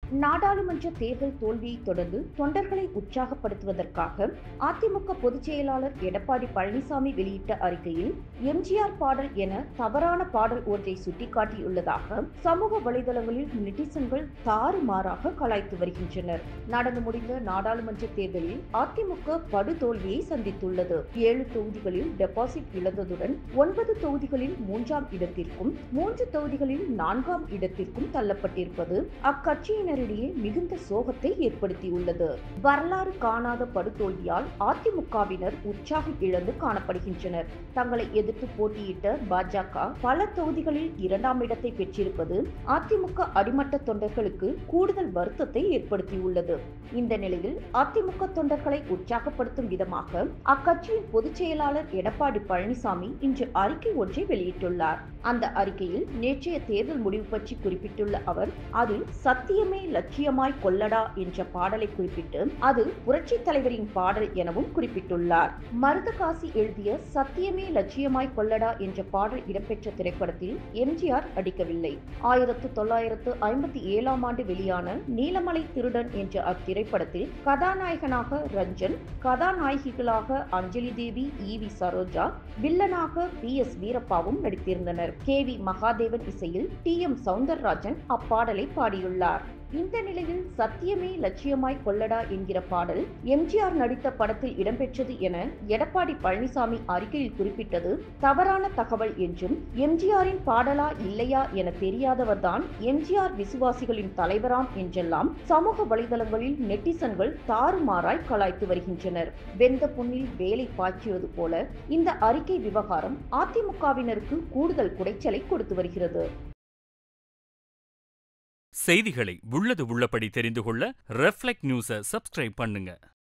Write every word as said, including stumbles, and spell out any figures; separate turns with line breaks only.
நாடாளுமன்ற தேர்தல் தோல்வியை தொடர்ந்து தொண்டர்களை உற்சாகப்படுத்துவதற்காக அதிமுக பொதுச் செயலாளர் எடப்பாடி பழனிசாமி வெளியிட்ட அறிக்கையில் எம்ஜிஆர் பாடல் என தவறான பாடல் ஒன்றை சுட்டிக்காட்டியுள்ளதாக சமூக வலைதளங்களில் நெட்டிசன்கள் தாறுமாறாக கலாய்த்து வருகின்றனர். நடந்து முடிந்த நாடாளுமன்ற தேர்தலில் அதிமுக படுதோல்வியை சந்தித்துள்ளது. ஏழு தொகுதிகளில் டெபாசிட் இழந்ததுடன் ஒன்பது தொகுதிகளில் மூன்றாம் இடத்திற்கும் மூன்று தொகுதிகளில் நான்காம் இடத்திற்கும் தள்ளப்பட்டிருப்பது அக்கட்சியினர் மிகுந்த சோகத்தை ஏற்படுத்தியுள்ளது. வரலாறு காணாத படுதோல்வியால் அதிமுகவினர் உற்சாகம் இழந்து காணப்படுகின்றனர். தங்களை எதிர்த்து போட்டியிட்ட பாஜக பல தொகுதிகளில் இரண்டாம் இடத்தை பெற்றிருப்பது அதிமுக அடிமட்ட தொண்டர்களுக்கு கூடுதல் வருத்தத்தை ஏற்படுத்தியுள்ளது. இந்த நிலையில் அதிமுக தொண்டர்களை உற்சாகப்படுத்தும் விதமாக அக்கட்சியின் பொதுச் செயலாளர் எடப்பாடி பழனிசாமி இன்று அறிக்கை ஒன்றை வெளியிட்டுள்ளார். அந்த அறிக்கையில் நேற்றைய தேர்தல் முடிவு பற்றி குறிப்பிட்டுள்ள அவர், அதில் சத்தியமே லட்சியமாய் கொல்லடா என்ற பாடலை குறிப்பிட்டு அது புரட்சி தலைவரின் பாடல் எனவும் குறிப்பிட்டுள்ளார். மருதகாசி எழுதிய சத்தியமே லட்சியமாய் கொல்லடா என்ற பாடல் இடம்பெற்ற திரைப்படத்தில் எம்ஜிஆர் நடிக்கவில்லை. ஆயிரத்து தொள்ளாயிரத்து ஐம்பத்தி ஏழாம் ஆண்டு வெளியான நீலமலை திருடன் என்ற அத்திரைப்படத்தில் கதாநாயகனாக ரஞ்சன், கதாநாயகிகளாக அஞ்சலி தேவி, ஈ வி சரோஜா, வில்லனாக பி எஸ் வீரப்பாவும் நடித்திருந்தனர். கே வி மகாதேவன் இசையில் டி எம் சௌந்தரராஜன் அப்பாடலை பாடியுள்ளார். இந்த நிலையில் சத்தியமே லட்சியமாய் கொல்லடா என்கிற பாடல் எம்ஜிஆர் நடித்த படத்தில் இடம்பெற்றது என எடப்பாடி பழனிசாமி அறிக்கையில் குறிப்பிட்டது தவறான தகவல் என்றும், எம்ஜிஆரின் பாடலா இல்லையா என தெரியாதவர்தான் எம்ஜிஆர் விசுவாசிகளின் தலைவராம் என்றெல்லாம் சமூக வலைதளங்களில் நெட்டிசன்கள் தாறுமாறாய் கலாய்த்து வருகின்றனர். வெந்த புண்ணில் வேலை பாய்ச்சுவது போல இந்த அறிக்கை விவகாரம் அதிமுகவினருக்கு கூடுதல் குடைச்சலை கொடுத்து வருகிறது.
செய்திகளை உள்ளது உள்ளபடி தெரிந்து கொள்ள ரெஃப்ளெக்ட் நியூஸை சப்ஸ்கிரைப் பண்ணுங்க.